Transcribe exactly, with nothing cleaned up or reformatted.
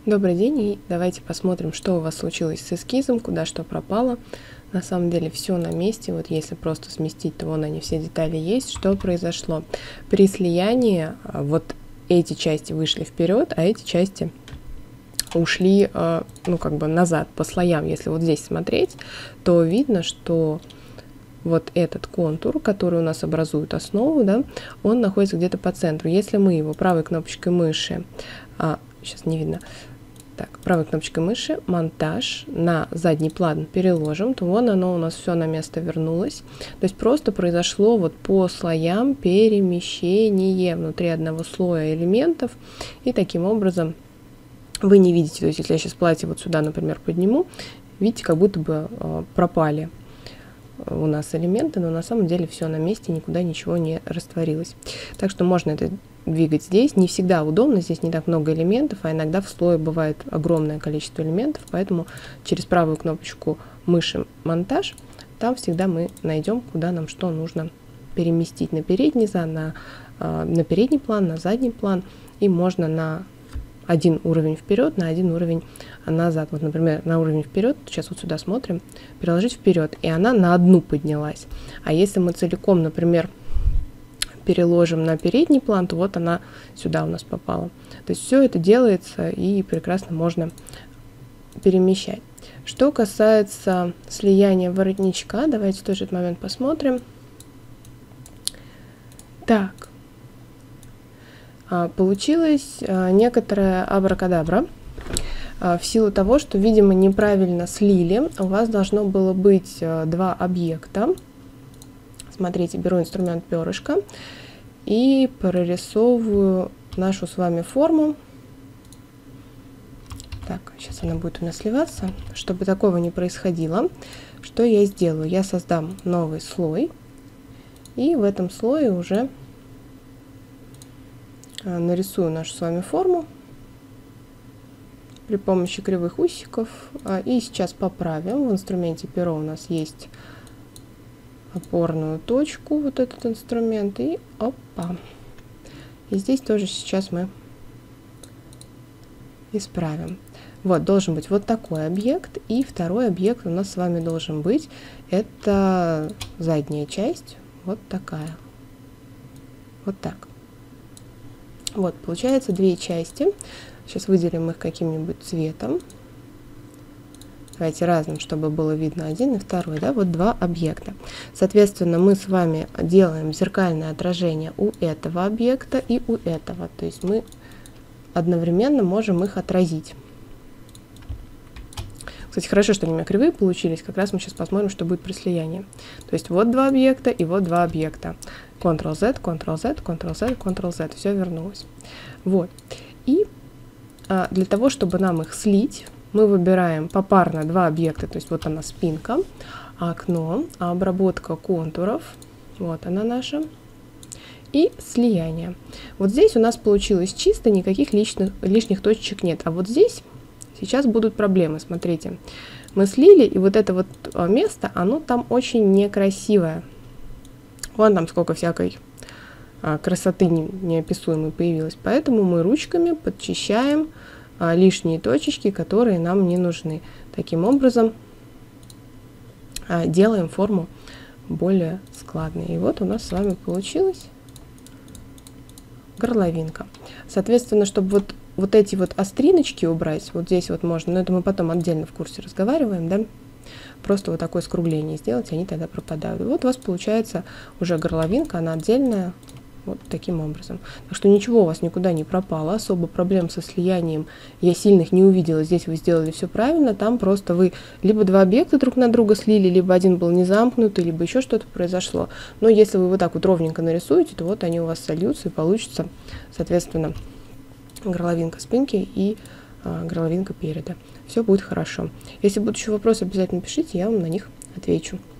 Добрый день, и давайте посмотрим, что у вас случилось с эскизом, куда что пропало. На самом деле все на месте, вот если просто сместить, то вон они, все детали есть. Что произошло? При слиянии вот эти части вышли вперед, а эти части ушли, ну, как бы назад по слоям. Если вот здесь смотреть, то видно, что вот этот контур, который у нас образует основу, да, он находится где-то по центру. Если мы его правой кнопочкой мыши, а, сейчас не видно, так, правой кнопочкой мыши, монтаж, на задний план переложим, то вон оно у нас все на место вернулось. То есть просто произошло вот по слоям перемещение внутри одного слоя элементов, и таким образом вы не видите, то есть если я сейчас платье вот сюда, например, подниму, видите, как будто бы э, пропали у нас элементы, но на самом деле все на месте, никуда ничего не растворилось. Так что можно это двигать здесь. Не всегда удобно, здесь не так много элементов, а иногда в слое бывает огромное количество элементов, поэтому через правую кнопочку мыши «Монтаж» там всегда мы найдем, куда нам что нужно переместить на передний, на, на передний план, на задний план, и можно на один уровень вперед, на один уровень назад. Вот, например, на уровень вперед, сейчас вот сюда смотрим, переложить вперед, и она на одну поднялась. А если мы целиком, например, переложим на передний план, то вот она сюда у нас попала. То есть все это делается и прекрасно можно перемещать. Что касается слияния воротничка, давайте тоже этот момент посмотрим. Так. Получилась некоторая абракадабра в силу того, что, видимо, неправильно слили. У вас должно было быть два объекта. Смотрите, беру инструмент перышко и прорисовываю нашу с вами форму. Так, сейчас она будет у нас сливаться. Чтобы такого не происходило, что я сделаю? Я создам новый слой, и в этом слое уже нарисую нашу с вами форму при помощи кривых усиков. И сейчас поправим. В инструменте перо у нас есть опорную точку, вот этот инструмент, и опа. И здесь тоже сейчас мы исправим. Вот, должен быть вот такой объект, и второй объект у нас с вами должен быть, это задняя часть, вот такая. Вот так. Вот, получается две части. Сейчас выделим их каким-нибудь цветом. Давайте разным, чтобы было видно один и второй, да, вот два объекта. Соответственно, мы с вами делаем зеркальное отражение у этого объекта и у этого. То есть мы одновременно можем их отразить. Кстати, хорошо, что они у меня кривые получились. Как раз мы сейчас посмотрим, что будет при слиянии. То есть вот два объекта и вот два объекта. контрол зет, контрол зет, контрол зет, контрол зет. Все вернулось. Вот. И а, для того, чтобы нам их слить, мы выбираем попарно два объекта. То есть вот она спинка, окно, обработка контуров. Вот она наша. И слияние. Вот здесь у нас получилось чисто, никаких лишних, лишних точек нет. А вот здесь сейчас будут проблемы. Смотрите, мы слили, и вот это вот место, оно там очень некрасивое. Вон там сколько всякой а, красоты не, неописуемой появилось. Поэтому мы ручками подчищаем а, лишние точечки, которые нам не нужны. Таким образом а, делаем форму более складной. И вот у нас с вами получилась горловинка. Соответственно, чтобы вот вот эти вот остриночки убрать, вот здесь вот можно, но это мы потом отдельно в курсе разговариваем, да, просто вот такое скругление сделать, они тогда пропадают. И вот у вас получается уже горловинка, она отдельная, вот таким образом. Так что ничего у вас никуда не пропало, особо проблем со слиянием я сильных не увидела. Здесь вы сделали все правильно, там просто вы либо два объекта друг на друга слили, либо один был не замкнутый, либо еще что-то произошло. Но если вы вот так вот ровненько нарисуете, то вот они у вас сольются и получится, соответственно, горловинка спинки и а, горловинка переда. Все будет хорошо. Если будут еще вопросы, обязательно пишите, я вам на них отвечу.